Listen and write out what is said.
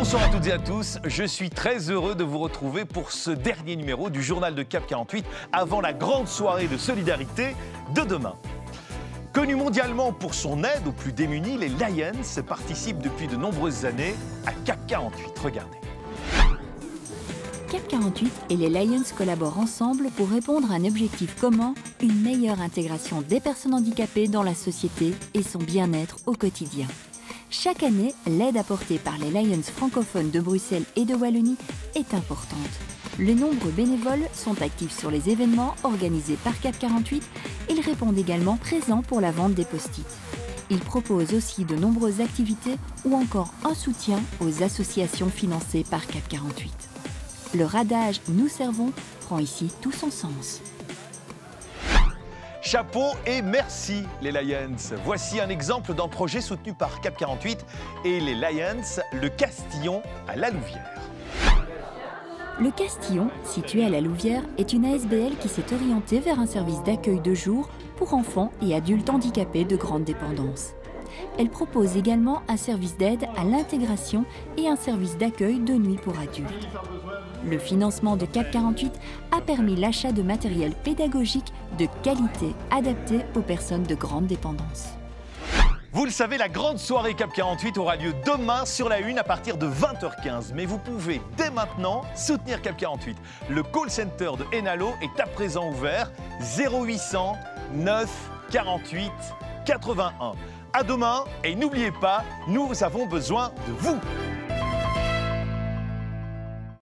Bonsoir à toutes et à tous, je suis très heureux de vous retrouver pour ce dernier numéro du journal de CAP 48 avant la grande soirée de solidarité de demain. Connu mondialement pour son aide aux plus démunis, les Lions participent depuis de nombreuses années à CAP 48. Regardez. CAP 48 et les Lions collaborent ensemble pour répondre à un objectif commun, une meilleure intégration des personnes handicapées dans la société et son bien-être au quotidien. Chaque année, l'aide apportée par les Lions francophones de Bruxelles et de Wallonie est importante. Les nombreux bénévoles sont actifs sur les événements organisés par CAP 48. Ils répondent également présents pour la vente des post-it. Ils proposent aussi de nombreuses activités ou encore un soutien aux associations financées par CAP 48. Leur adage « Nous servons » prend ici tout son sens. Chapeau et merci les Lions. Voici un exemple d'un projet soutenu par CAP 48 et les Lions, le Castillon à La Louvière. Le Castillon, situé à La Louvière, est une ASBL qui s'est orientée vers un service d'accueil de jour pour enfants et adultes handicapés de grande dépendance. Elle propose également un service d'aide à l'intégration et un service d'accueil de nuit pour adultes. Le financement de CAP 48 a permis l'achat de matériel pédagogique de qualité adapté aux personnes de grande dépendance. Vous le savez, la grande soirée CAP 48 aura lieu demain sur la Une à partir de 20h15. Mais vous pouvez dès maintenant soutenir CAP 48. Le call center de Enalo est à présent ouvert 0800 9 48 81. À demain et n'oubliez pas, nous avons besoin de vous.